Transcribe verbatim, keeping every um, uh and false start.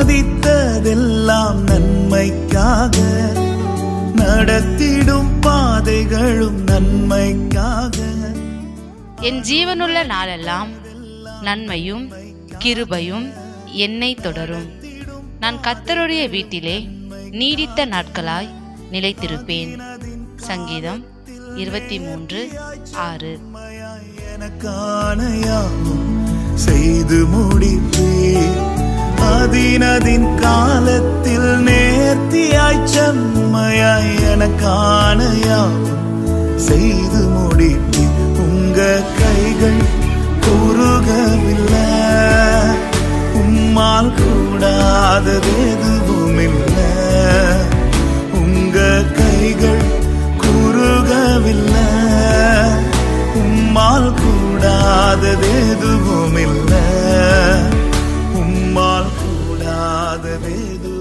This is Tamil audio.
சாதித்ததெல்லாம் நன்மைக்காக, நடத்திடும் பாதைகளும் நன்மைக்காக. என் ஜீவனுள்ள நாளெல்லாம் நன்மையும் கிருபையும் என்னை தொடரும். நான் கர்த்தருடைய வீட்டிலே நீடித்த நாட்களாய் நிலைத்திருப்பேன். சங்கீதம் இருபத்தி மூன்று ஆறு. எனக்கான யாவும் செய்து முடிப்பேன். அதினதின் காலத்தில் நேர்த்தியாய் செம்மையாய் எனக்கான யாவும் செய்து முடிப்பேன். உங்க கைகள் குறுகவில்லை, உம்மால் கூடாதது எதுவும் இல்லை. உங்க கைகள் குறுகவில்லை, உம்மால் கூடாதது எதுவும் இல்லை. உம்மால் கூடாதது எதுவும்